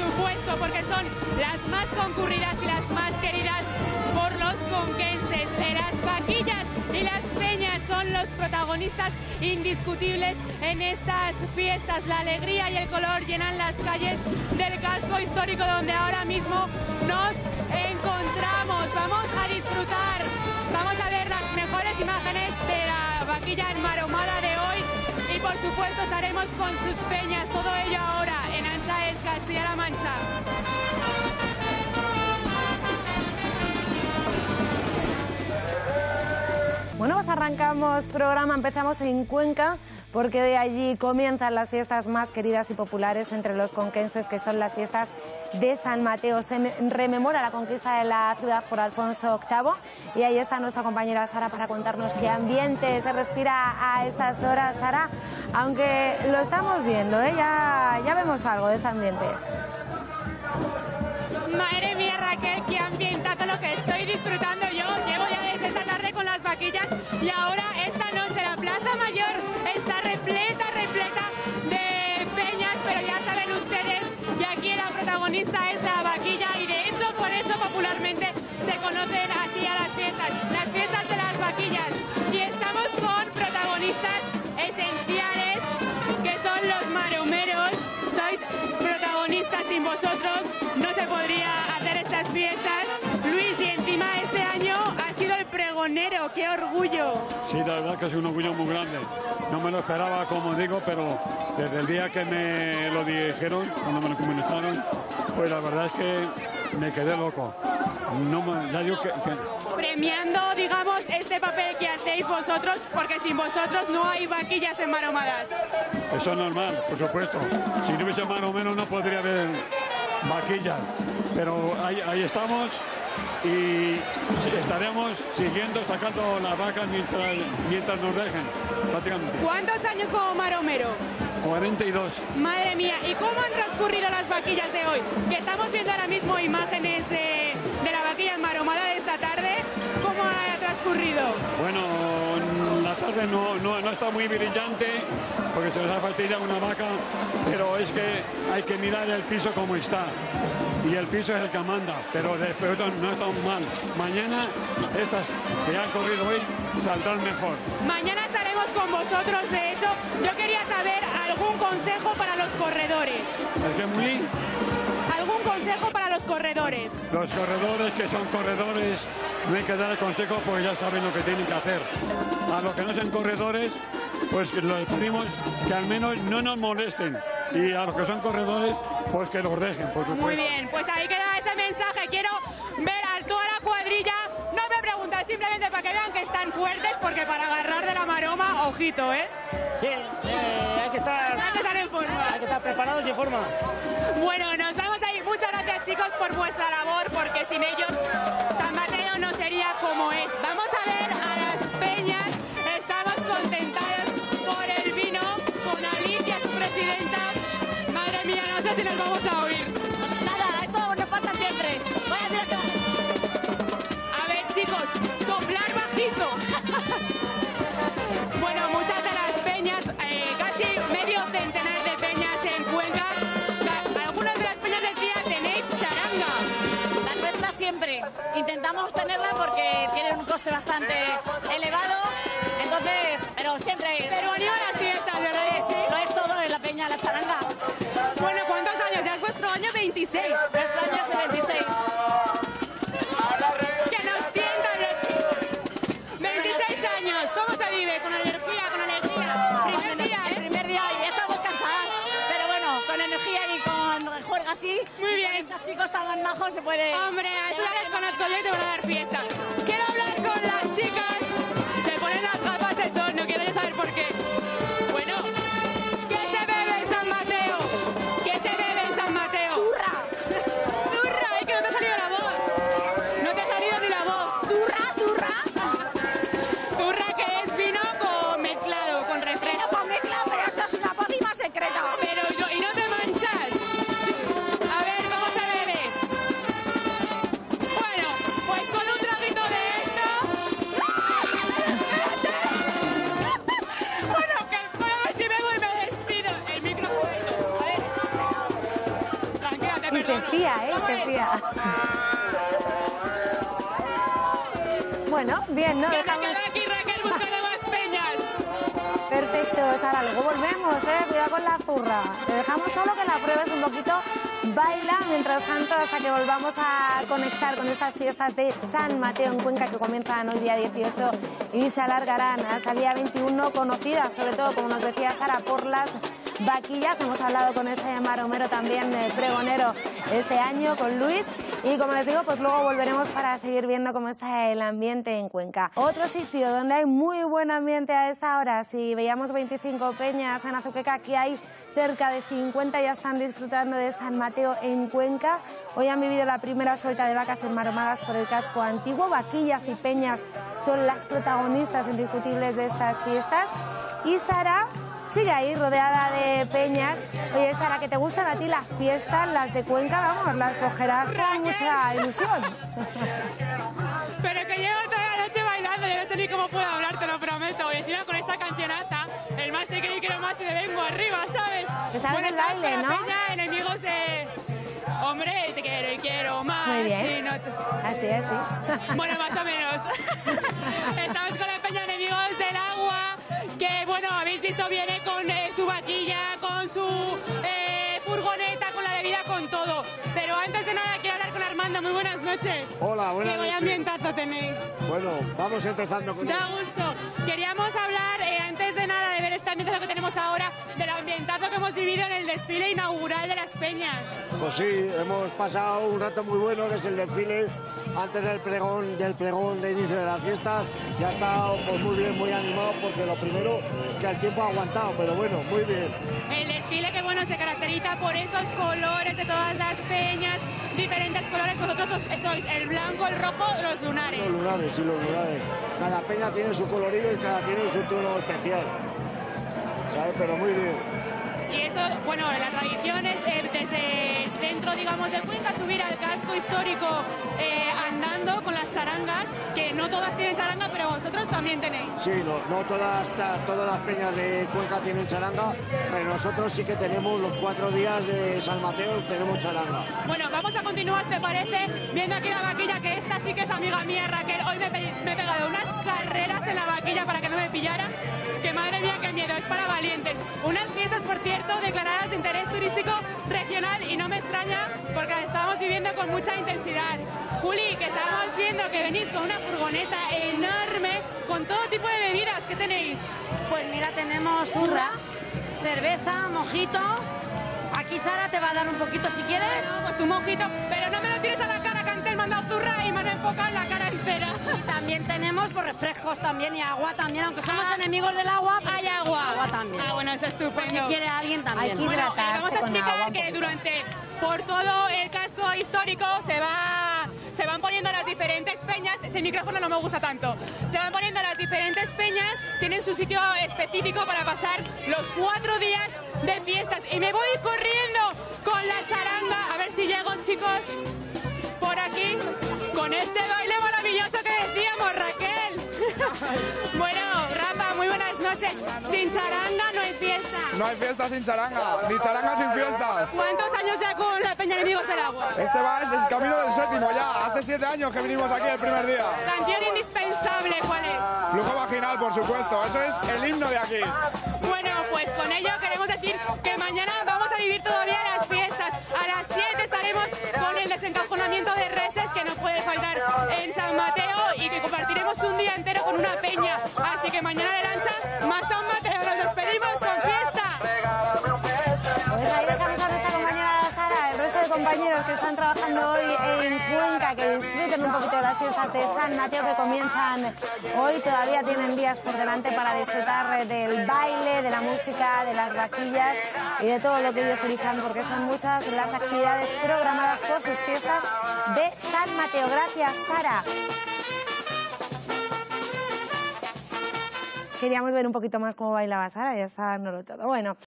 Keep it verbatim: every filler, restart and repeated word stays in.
supuesto, porque son las más concurridas y las más queridas por los conquenses. Las vaquillas y las peñas son los protagonistas indiscutibles en estas fiestas. La alegría y el color llenan las calles del casco histórico donde ahora mismo nos encontramos. Vamos a disfrutar, vamos a ver las mejores imágenes de la vaquilla enmaromada de hoy y por supuesto estaremos con sus peñas, todo ello ahora en Ansáez, Castilla-La Mancha. Bueno, pues arrancamos programa, empezamos en Cuenca, porque hoy allí comienzan las fiestas más queridas y populares entre los conquenses, que son las fiestas de San Mateo. Se rememora la conquista de la ciudad por Alfonso octavo y ahí está nuestra compañera Sara para contarnos qué ambiente se respira a estas horas. Sara, aunque lo estamos viendo, ¿eh? ya, ya vemos algo de ese ambiente. Madre mía, Raquel, qué ambientazo lo que estoy disfrutando yo. Llevo ya desde esta tarde con las vaquillas y ahora esta noche la Plaza Mayor está repleta, repleta de peñas, pero ya saben ustedes que aquí la protagonista es la vaquilla y de hecho por eso popularmente se conocen así a las fiestas, las fiestas de las vaquillas. Y estamos con protagonistas esenciales que son los maromeros. Sois protagonistas, sin vosotros no se podría hacer estas fiestas. Luis, y encima este año ha sido el pregonero, ¡qué orgullo! Sí, la verdad que es un orgullo muy grande. No me lo esperaba, como digo, pero desde el día que me lo dijeron, cuando me lo comunicaron, pues la verdad es que me quedé loco. No me, ya digo que, que... Premiando, digamos, este papel que hacéis vosotros, porque sin vosotros no hay vaquillas enmaromadas. Eso es normal, por supuesto. Si no hubiese maromero no podría haber vaquillas. Pero ahí, ahí estamos y estaremos siguiendo, sacando las vacas mientras, mientras nos dejen, prácticamente. ¿Cuántos años como maromero? cuarenta y dos. Madre mía, ¿y cómo han transcurrido las vaquillas de hoy? Que estamos viendo ahora mismo imágenes de, de la vaquilla enmaromada de esta tarde. ¿Cómo ha transcurrido? Bueno, la tarde no, no, no está muy brillante porque se nos ha faltado una vaca, pero es que hay que mirar el piso como está. Y el piso es el que manda, pero después no está mal. Mañana estas que han corrido hoy saldrán mejor. Mañana estaremos con vosotros, de hecho. Yo quería saber algún consejo para los corredores. Es que muy... ¿Algún consejo para los corredores? Los corredores que son corredores no hay que dar el consejo porque ya saben lo que tienen que hacer. A los que no son corredores, pues que les pedimos que al menos no nos molesten. Y a los que son corredores, pues que los dejen, por supuesto. Muy bien, pues ahí queda ese mensaje. Quiero ver a toda la cuadrilla. No me preguntan, simplemente para que vean que están fuertes, porque para agarrar de la maroma, ojito, ¿eh? Sí, eh, hay que estar... Hay que estar en forma. Hay que estar preparados y en forma. Bueno, nos vamos ahí. Muchas gracias, chicos, por vuestra labor, porque sin ellos San Mateo no sería como es. Vamos a ver a las peñas. Estamos contentados por el vino, con Alicia, su presidenta. Madre mía, no sé si les vamos a oír. Nada, esto nos pasa siempre. Vaya, mira que... A ver, chicos, soplar bajito. Bueno, muchas de las peñas, eh, casi medio centenar de peñas en Cuenca. Algunas de las peñas decía, tenéis charanga. La nuestra siempre. Intentamos tenerla porque tiene un coste bastante elevado. Entonces, pero siempre... Pero anima las fiestas, ¿verdad? ¿Sí? Lo es todo en la peña, la charanga. Bueno, ¿cuántos años? Ya es vuestro año veintiséis. Nuestro año es el veintiséis. Que nos tientan los... veintiséis años. ¿Cómo se vive? ¿Con energía? ¿Con alegría? Primer día, El ¿eh? primer día y estamos cansadas. Pero bueno, con energía y con juego así. Muy y bien. con estos chicos tan majos se puede... Hombre, a eso ya les conozco yo y te van a dar fiesta. Quiero hablar con las chicas. Se ponen las gafas de sol, no quiero yo saber por qué. Bueno, ¿qué se bebe en San Mateo? ¿Qué se bebe en San Mateo? ¡Turra! ¡Turra! ¡Es que no te ha salido la voz! No te ha salido ni la voz. ¡Turra, turra! Turra, que es vino con mezclado, con Pero refresco. con mezcla, pero eso es una pócima secreta. Pero yo, y no te manchas. A ver, ¿cómo se bebe? Bueno, pues con un traguito de esto fía, ¿eh? Se fía. Bueno, bien, ¿no? Que se Dejamos... quede aquí Raquel buscando más peñas. Perfecto, Sara, luego volvemos, ¿eh? Cuidado con la zurra. Te dejamos solo que la pruebes un poquito. Baila, mientras tanto, hasta que volvamos a conectar con estas fiestas de San Mateo en Cuenca, que comienzan hoy día dieciocho y se alargarán hasta el día veintiuno, conocidas, sobre todo, como nos decía Sara, por las vaquillas. Hemos hablado con ese maromero también, eh, pregonero, este año, con Luis. Y como les digo, pues luego volveremos para seguir viendo cómo está el ambiente en Cuenca. Otro sitio donde hay muy buen ambiente a esta hora, si veíamos veinticinco peñas en Azuqueca, aquí hay cerca de cincuenta, ya están disfrutando de San Mateo en Cuenca. Hoy han vivido la primera suelta de vacas enmaromadas por el casco antiguo. Vaquillas y peñas son las protagonistas indiscutibles de estas fiestas. Y Sara sigue ahí rodeada de peñas. Oye, Sara, ¿que te gustan a ti las fiestas, las de Cuenca? Vamos, las cogerás con mucha ilusión. Pero que llevo toda la noche bailando, yo no sé ni cómo puedo hablar, te lo prometo. Y encima con esta cancionaza, el más te quiero y quiero más y le vengo arriba, ¿sabes? Te sabes Bueno, el baile, la ¿no? Peña, enemigos de... Hombre, te quiero y quiero más. Muy bien. Sí, no... Así es, sí. Bueno, más o menos. Estamos con la peña enemigos del agua, que bueno, habéis visto, viene con eh, su vaquilla, con su eh, furgoneta, con la bebida, con todo. Pero antes de nada quiero hablar con Armando. Muy buenas noches. Hola, buenas Qué buen noches. ambientazo tenéis. Bueno, vamos empezando con... Da gusto. Queríamos hablar, eh, antes de nada, de ver este ambientazo que tenemos ahora, del ambientazo que hemos vivido en el desfile inaugural de las peñas. Pues sí, hemos pasado un rato muy bueno, que es el desfile, antes del pregón, del pregón de inicio de la fiesta. Ya ha estado pues, muy bien, muy animado, porque lo primero, que el tiempo ha aguantado, pero bueno, muy bien. El desfile que bueno se caracteriza por esos colores de todas las peñas, diferentes colores. Vosotros sois, sois el blanco, el rojo, los lunares. Los lunares, sí, los lunares. Cada peña tiene su colorido y cada tiene su tono especial. ¿Sabes? Pero muy bien. Y eso, bueno, la tradición es eh, desde dentro, digamos, de Cuenca, subir al casco histórico eh, andando con las charangas, que no todas tienen charanga, pero vosotros también tenéis. Sí, no, no todas, todas las peñas de Cuenca tienen charanga, pero nosotros sí que tenemos los cuatro días de San Mateo, tenemos charanga. Bueno, vamos a continuar, ¿te parece? Viendo aquí la vaquilla, que esta sí que es amiga mía, Raquel. Hoy me, pe me he pegado unas carreras en la vaquilla para que no me pillara, que madre mía, qué miedo, es para valientes. Unas fiestas, por cierto, declaradas de interés turístico regional, y no me extraña porque las estamos viviendo con mucha intensidad. Juli, que estamos viendo que venís con una furgoneta enorme con todo tipo de bebidas. ¿Qué tenéis? Pues mira, tenemos zurra, cerveza, mojito. Aquí Sara te va a dar un poquito si quieres. Pues un mojito, pero no me lo tires a la cara, que antes he mandado zurra y me han enfocado en la cara entera. Y también tenemos pues, refrescos también y agua también, aunque somos Ah, enemigos del agua. Pues, hay agua. Agua también. Ah, bueno, eso es estupendo. Pues si quiere alguien también. Hay que Bueno, eh, hidratarse vamos a con explicar agua un que poquito. durante, por todo el casco histórico se va, se van poniendo las diferentes peñas. Ese micrófono no me gusta tanto. Se van poniendo las diferentes peñas, tienen su sitio específico para pasar los cuatro días de fiestas. Y me voy corriendo con la charanga, a ver si llego, chicos, por aquí, con este baile maravilloso que decíamos, Raquel. Bueno, Rafa, muy buenas noches. Sin charanga no hay fiesta. No hay fiesta sin charanga, ni charanga sin fiestas. ¿Cuántos años ya con la Peña Enemigos del Agua? Este va, es el camino del séptimo ya. Hace siete años que vinimos aquí el primer día. Canción indispensable, ¿cuál es? Flujo vaginal, por supuesto. Eso es el himno de aquí. Bueno, pues con ello queremos decir que mañana vamos a vivir todavía las fiestas. A las siete estaremos con el desencajonamiento de reses, que no puede faltar en San Mateo, y que compartiremos un día entero con una peña. Así que mañana de lancha, más San Mateo. Nos despedimos con fiesta. Pues ahí dejamos a nuestra compañera Sara, el resto de compañeros que están trabajando hoy en Cuenca, que disfruten un poquito de las fiestas de San Mateo que comienzan hoy. Todavía tienen días por delante para disfrutar del baile, de la música, de las vaquillas y de todo lo que ellos elijan, porque son muchas las actividades programadas por sus fiestas de San Mateo. Gracias, Sara. Queríamos ver un poquito más cómo bailaba Sara, ya está dándolo todo. Bueno.